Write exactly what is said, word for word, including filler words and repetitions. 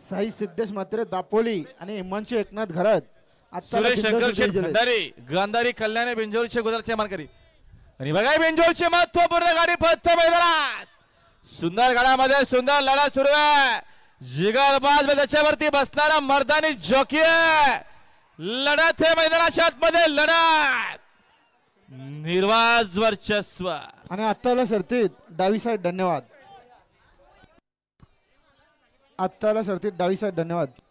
साई सिद्धेश मात्रे दापोली आणि हिमांशू एकनाथ घरात सुरेश शंकर शेठ भंडारी गांधारी कल्याण बिंजोरचे गुजरातचे मानकरी आणि बघा बिंजोरची महत्वपूर्ण गाडी फक्त मैदानात सुंदर गाड्यामध्ये सुंदर लढा सुरू आहे जिगरबाज त्याच्यावरती बसणारा मर्दानी जॉकी आहे लढत आहे मैदानाच्या आतमध्ये लढत निर्वाज वर्चस्व आणि आत्ताला सरतीत डावी साईड धन्यवाद आत्ताला सरतीत डावी साईड धन्यवाद